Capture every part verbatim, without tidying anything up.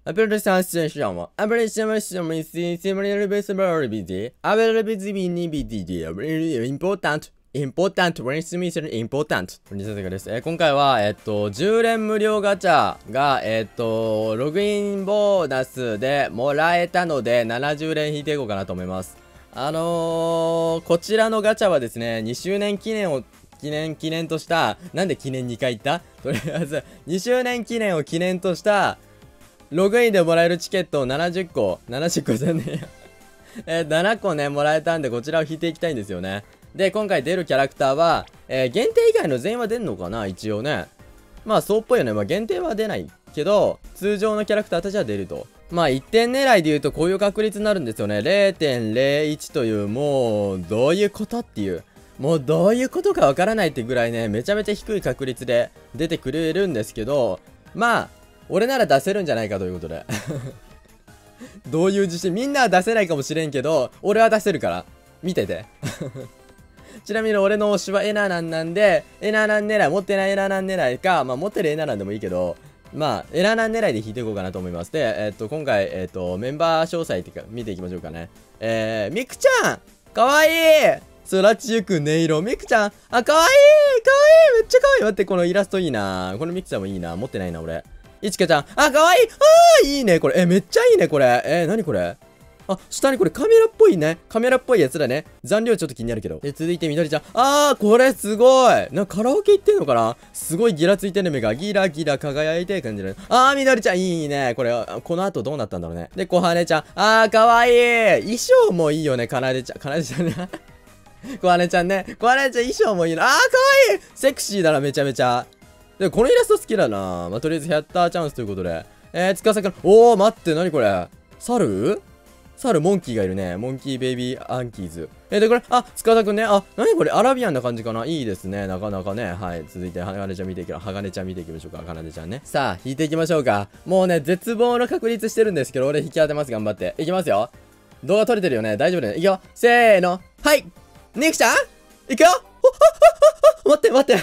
Appreciation. Appreciation is similar visibility. Availability important. Important. Transmission important. です。えー、今回は、えっと、じゅう連無料ガチャが、えっと、ログインボーナスでもらえたので、ななじゅう連引いていこうかなと思います。あのー、こちらのガチャはですね、に周年記念を、記念、記念とした、なんで記念にかい言ったとりあえず、に周年記念を記念とした、ログインでもらえるチケットをななじゅっこ、ななじゅっこじゃねえや。えー、ななこね、もらえたんで、こちらを引いていきたいんですよね。で、今回出るキャラクターは、えー、限定以外の全員は出んのかな一応ね。まあ、そうっぽいよね。まあ、限定は出ないけど、通常のキャラクターたちは出ると。まあ、いってん狙いで言うと、こういう確率になるんですよね。れいてんれいいち という、もう、どういうことっていう。もう、どういうことかわからないってぐらいね、めちゃめちゃ低い確率で出てくれるんですけど、まあ、俺なら出せるんじゃないかということで。どういう自信みんなは出せないかもしれんけど、俺は出せるから。見てて。ちなみに俺の推しはエナナンなんで、エナナン狙い、持ってないエナナン狙いか、まあ持ってるエナナンでもいいけど、まあ、エナナン狙いで引いていこうかなと思います。で、えっと、今回、えっと、メンバー詳細ってか、見ていきましょうかね。えー、ミクちゃんかわいい空知ゆく音色。ミクちゃんあ、かわいいかわいいめっちゃかわいい待って、このイラストいいなこのミクちゃんもいいな持ってないな、俺。いちかちゃんあ、かわいいあーいいねこれ。え、めっちゃいいねこれ。えー、なにこれあ、下にこれカメラっぽいね。カメラっぽいやつだね。残量ちょっと気になるけど。で、続いてみどりちゃん。あー、これすごい。なんかカラオケ行ってんのかなすごいギラついてる目がギラギラ輝いて感じる。あー、みどりちゃんいいね。これ、この後どうなったんだろうね。で、こはねちゃん。あー、かわいい。衣装もいいよね、かなでちゃん。かなでちゃんね。こはねちゃんね。こはねちゃん衣装もいいな。あー、かわいい。セクシーだな、めちゃめちゃ。で、このイラスト好きだな。まあ、とりあえずヒャッターチャンスということで。えー、つかさくん。おー、待って、なにこれ。猿猿、モンキーがいるね。モンキーベイビーアンキーズ。えー、で、これ、あ、塚田くんね。あ、なにこれ、アラビアンな感じかな。いいですね。なかなかね。はい。続いて、はがねちゃん見ていきましょう。はがねちゃん見ていきましょうか。かなでちゃんね。さあ、引いていきましょうか。もうね、絶望の確率してるんですけど、俺引き当てます。頑張って。いきますよ。動画撮れてるよね。大丈夫だね。いくよ。せーの。はい。ニクちゃんいくよ。待って、待って。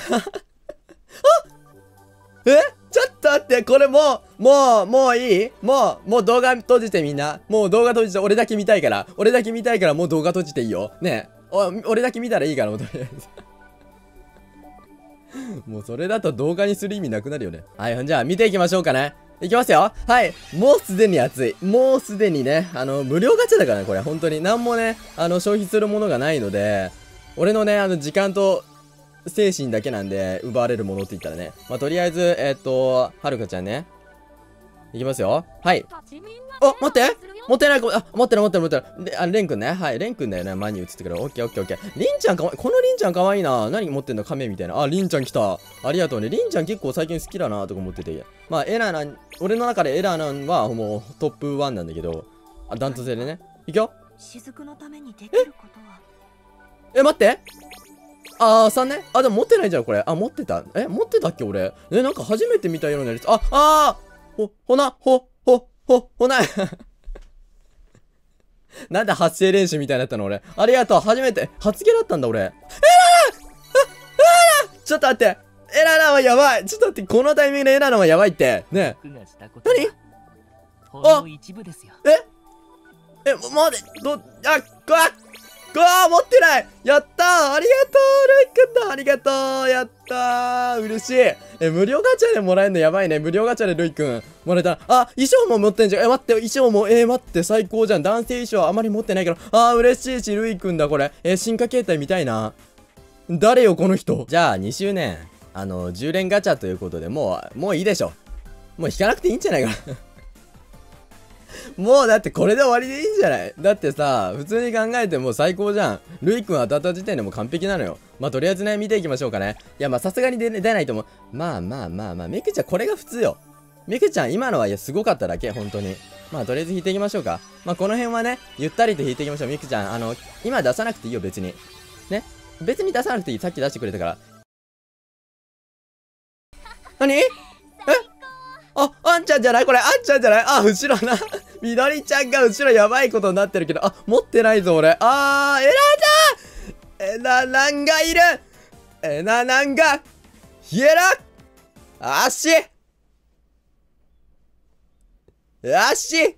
えちょっと待って、これもう、もう、もういいもう、もう動画閉じてみんな。もう動画閉じて、俺だけ見たいから。俺だけ見たいからもう動画閉じていいよ。ねえ。お、俺だけ見たらいいから、もうとりあえず。もうそれだと動画にする意味なくなるよね。はい、じゃあ見ていきましょうかね。いきますよ。はい。もうすでに熱い。もうすでにね、あの、無料ガチャだからね、これ。本当に。なんもね、あの、消費するものがないので、俺のね、あの、時間と、精神だけなんで、奪われるものって言ったらね。まあ、とりあえず、えー、っと、はるかちゃんね。いきますよ。はい。あ、待って持ってないかも。あ、持ってる持ってる持ってる。で、あ、レンくんね。はい。レンくんだよね。前に映ってくる。オッケーオッケーオッケー。リンちゃんかわいい。このリンちゃんかわいいな。何持ってんの亀みたいな。あ、リンちゃん来た。ありがとうね。リンちゃん結構最近好きだなとか思ってて。まあ、エラーなん、俺の中でエラーなんはもうトップワンなんだけど。あ、ダントツでね。いくよ。 雫のためにできることは。 え、待ってあー、さんね。あ、でも持ってないじゃん、これ。あ、持ってた。え、持ってたっけ、俺。え、なんか初めて見たようなやつ。あ、あーほ、ほな、ほ、ほ、ほ、ほな。なんで発声練習みたいになったの、俺。ありがとう。初めて。初毛だったんだ、俺。えららあ、あらちょっと待って。エララはやばい。ちょっと待って。このタイミングでエララはやばいって。ねえ。何あええ、まで、ど、あ、こわうわー持ってないやったーありがとうルイくんだありがとうやったー嬉しいえ、無料ガチャでもらえるのやばいね。無料ガチャでルイくんもらえた。あ、衣装も持ってんじゃん。え、待って、衣装も、えー、待って、最高じゃん。男性衣装あまり持ってないけど。あー、嬉しいし、ルイくんだ、これ。えー、進化形態見たいな。誰よ、この人。じゃあ、に周年。あの、じゅう連ガチャということで、もう、もういいでしょ。もう引かなくていいんじゃないかな。もうだってこれで終わりでいいんじゃないだってさ、普通に考えてもう最高じゃん。ルイ君当たった時点でもう完璧なのよ。まあ、とりあえずね、見ていきましょうかね。いや、まあ、さすがに出、出ないと思う。まあまあまあまあ、ミクちゃん、これが普通よ。ミクちゃん、今のはいや、すごかっただけ、本当に。まあ、とりあえず引いていきましょうか。まあ、この辺はね、ゆったりと引いていきましょう。ミクちゃん、あの、今出さなくていいよ、別に。ね。別に出さなくていい。さっき出してくれたから。何えあ、あんちゃんじゃないこれ、あんちゃんじゃないあ、後ろな。みどりちゃんが後ろやばいことになってるけど、あ、持ってないぞ、俺。あー、エラだエナナンがいるエナナンが、ヒエラ足足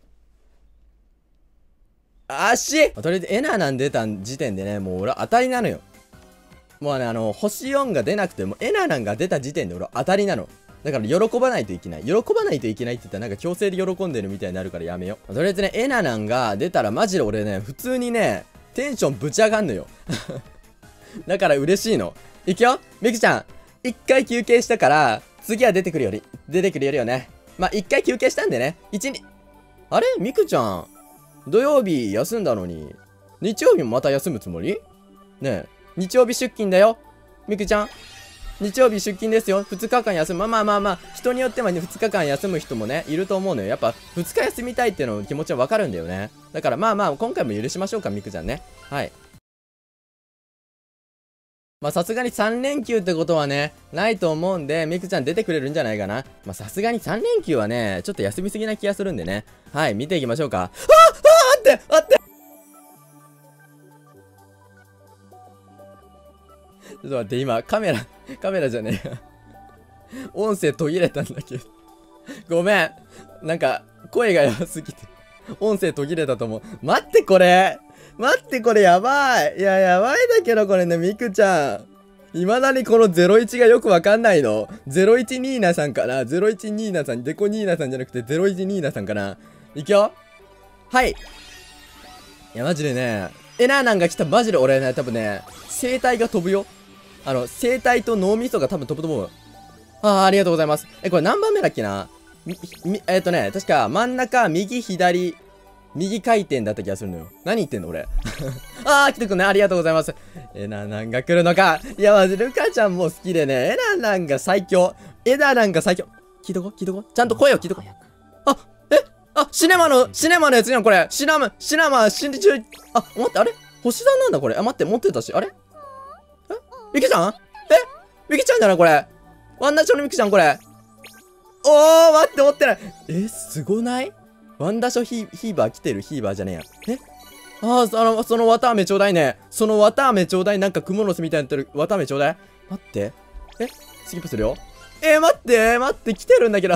足とりあえずエナなん出た時点でね、もう俺は当たりなのよ。もうね、あの、星よんが出なくても、エナなんが出た時点で俺は当たりなの。だから喜ばないといけない。喜ばないといけないって言ったらなんか強制で喜んでるみたいになるからやめよう。とりあえずね、エナなんが出たらマジで俺ね、普通にね、テンションぶち上がんのよ。だから嬉しいの。いくよみくちゃん。一回休憩したから、次は出てくるより、出てくれるよね。まあ、一回休憩したんでね。一日、あれみくちゃん。土曜日休んだのに、日曜日もまた休むつもり？ねえ、日曜日出勤だよ。みくちゃん。日曜日出勤ですよ。ふつかかん休む。まあまあまあまあ、人によってはね、ふつかかん休む人もね、いると思うのよ。やっぱ、ふつか休みたいっていうの気持ちはわかるんだよね。だからまあまあ、今回も許しましょうか、みくちゃんね。はい。まあさすがにさん連休ってことはね、ないと思うんで、みくちゃん出てくれるんじゃないかな。まあさすがにさん連休はね、ちょっと休みすぎな気がするんでね。はい、見ていきましょうか。ああ待って待ってちょっと待って、今、カメラ、カメラじゃねえや。音声途切れたんだけど。ごめん。なんか、声がやばすぎて。音声途切れたと思う。待って、これ待って、これやばい。いや、やばいだけど、これね、みくちゃん。未だにこのゼロいちがよくわかんないの。ゼロいちニーナさんかな ?ゼロいちニーナさん、デコニーナさんじゃなくてゼロいちニーナさんかな。いくよ。はい。いや、マジでね、エナーナンが来たマジで俺ね、多分ね、声帯が飛ぶよ。あの、声帯と脳みそが多分飛ぶと思う。ああ、ありがとうございます。え、これ何番目だっけなみ、み、えっとね、確か真ん中、右、左、右回転だった気がするのよ。何言ってんの俺。ああ、来てくんね。ありがとうございます。エナナンが来るのか。いや、まじ、ルカちゃんも好きでね、エナナンが最強。エナナンが最強。聞いとこ聞いとこちゃんと声を聞いとこあ、えあ、シネマの、シネマのやつじゃん、これ。シナマ、シナマ、シンジ中、あ、待って、あれ星座なんだ、これ。あ、待って、持ってたし。あれえミキちゃんえミキちゃんじゃないこれ。ワンダショのミキちゃん、これ。おー、待って、持ってない。え、すごないワンダショヒー、ヒーバー来てるヒーバーじゃねえや。えああ、その、その綿飴ちょうだいね。その綿飴ちょうだい。なんかクモの巣みたいになってる綿飴ちょうだい。待って。えスキップするよ。えー、待って待って、来てるんだけど。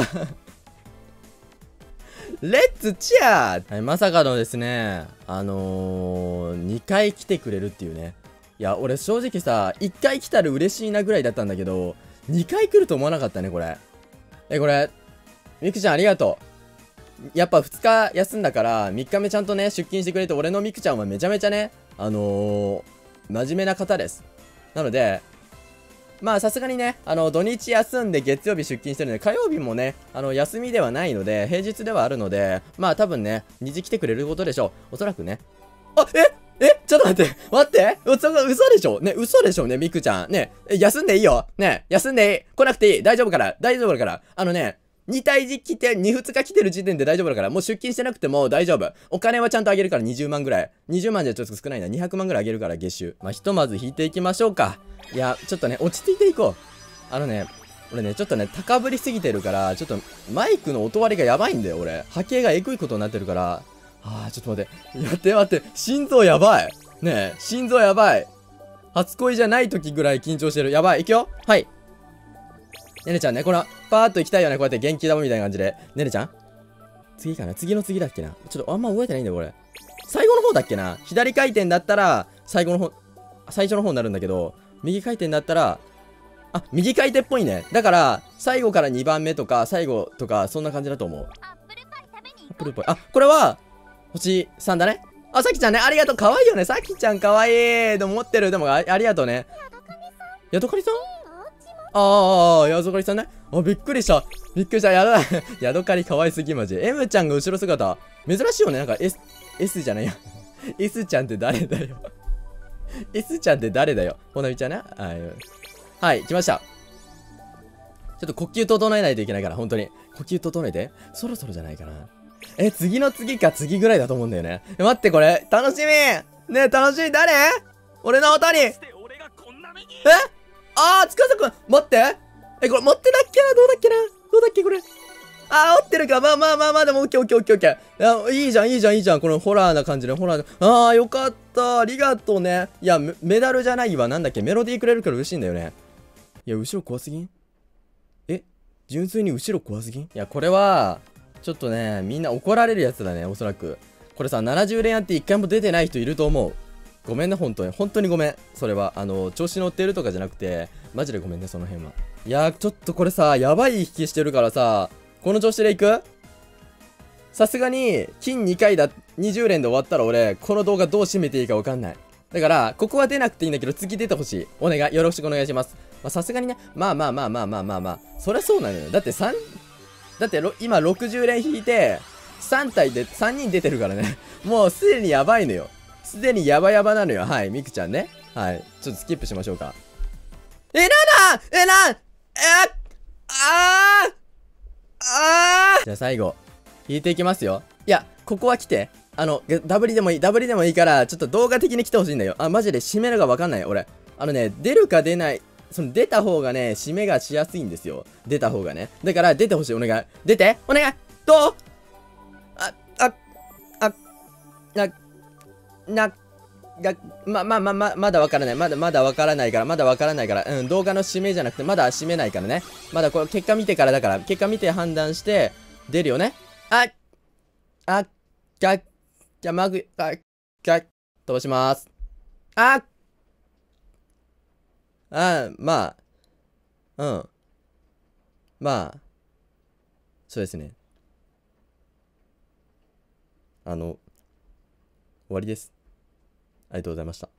レッツチアー、はい、まさかのですね、あのー、にかい来てくれるっていうね。いや、俺正直さ、いっかい来たら嬉しいなぐらいだったんだけど、にかい来ると思わなかったね、これ。え、これ、みくちゃんありがとう。やっぱふつか休んだから、みっかめちゃんとね、出勤してくれて、俺のみくちゃんはめちゃめちゃね、あのー、真面目な方です。なので、まあさすがにね、あの、土日休んで月曜日出勤してるので、火曜日もね、あの、休みではないので、平日ではあるので、まあ多分ね、虹来てくれることでしょう。おそらくね。あ、ええちょっと待って待って嘘でしょね、嘘でしょね、みくちゃん。ね、休んでいいよね、休んでいい来なくていい大丈夫から大丈夫だからあのね、に体時来て、に、ふつか来てる時点で大丈夫だから、もう出勤してなくても大丈夫。お金はちゃんとあげるからにじゅうまんぐらい。にじゅうまんじゃちょっと少ないな。にひゃくまんぐらいあげるから月収。まあ、ひとまず引いていきましょうか。いや、ちょっとね、落ち着いていこう。あのね、俺ね、ちょっとね、高ぶりすぎてるから、ちょっとマイクの音割りがやばいんだよ、俺。波形がえぐいことになってるから。あー、ちょっと待って。待って待って。心臓やばい。ねえ、心臓やばい。初恋じゃない時ぐらい緊張してる。やばい。いくよ。はい。ねねちゃんね、この、パーッと行きたいよね、こうやって元気玉みたいな感じで。ねねちゃん次かな次の次だっけなちょっとあんま覚えてないんだよ、これ。最後の方だっけな左回転だったら、最後の方、最初の方になるんだけど、右回転だったら、あ、右回転っぽいね。だから、最後からにばんめとか、最後とか、そんな感じだと思う。アップルパイ。あ、これは、星さんだね。あ、さきちゃんね、ありがとう。かわいいよね。さきちゃんかわいい。でも持ってる。でもあ、ありがとうね。ヤドカリさんああ、ヤドカリさんね。あ、びっくりした。びっくりした。やだ。ヤドカリかわいすぎマジ。M ちゃんが後ろ姿。珍しいよね。なんか S、S じゃないや。S ちゃんって誰だよ。S ちゃんって誰だよ。ほなみちゃんね。はい。はい、来ました。ちょっと呼吸整えないといけないから、本当に。呼吸整えて。そろそろじゃないかな。え、次の次か次ぐらいだと思うんだよね。え、待って、これ、楽しみねえ、楽しみ誰俺の音にえあー、つかさくん待ってえ、これ持ってたっけなどうだっけなどうだっけこれあー、持ってるかまあまあまあまあ、でもオッケーオッケーオッケーオッケー。いや、いいじゃん、いいじゃん、いいじゃん。このホラーな感じで、ホラーな。あー、よかった。ありがとうね。いや、メ、メダルじゃないわ。なんだっけメロディーくれるから嬉しいんだよね。いや、後ろ怖すぎんえ純粋に後ろ怖すぎんいや、これは、 ちょっとね、みんな怒られるやつだね、おそらく。これさ、ななじゅう連やっていっかいも出てない人いると思う。ごめんね、本当に。本当にごめん。それは、あの、調子乗ってるとかじゃなくて、マジでごめんね、その辺は。いやー、ちょっとこれさ、やばい引きしてるからさ、この調子でいく？さすがに、金にかいだ、にじゅう連で終わったら俺、この動画どう締めていいかわかんない。だから、ここは出なくていいんだけど、次出てほしい。お願い。よろしくお願いします。まあ、さすがにね、まあまあまあまあまあまあまあ、そりゃそうなのよ。だってさん、だって今ろくじゅう連引いて、さん体でさんにん出てるからね。もうすでにやばいのよ。すでにヤバヤバなのよ。はい、みくちゃんね。はい。ちょっとスキップしましょうか。え、なんだえ、なんえあーあーじゃあ最後、引いていきますよ。いや、ここは来て。あの、ダブリでもいい、ダブリでもいいから、ちょっと動画的に来てほしいんだよ。あ、マジで締めるがわかんない、俺。あのね、出るか出ない、その出た方がね、締めがしやすいんですよ。出た方がね。だから出てほしい、お願い。出てお願いどうあ、あ、あ、な、な、が、ま、ま、ま、ま、まだわからない。まだ、まだわからないから、まだわからないから。うん、動画の締めじゃなくて、まだ締めないからね。まだこれ、結果見てからだから、結果見て判断して、出るよね。あ、あ、が、じゃ、まぐ、あ、が、飛ばします。あ、あ、まあ、うん。まあ、そうですね。あの、終わりです。ありがとうございました。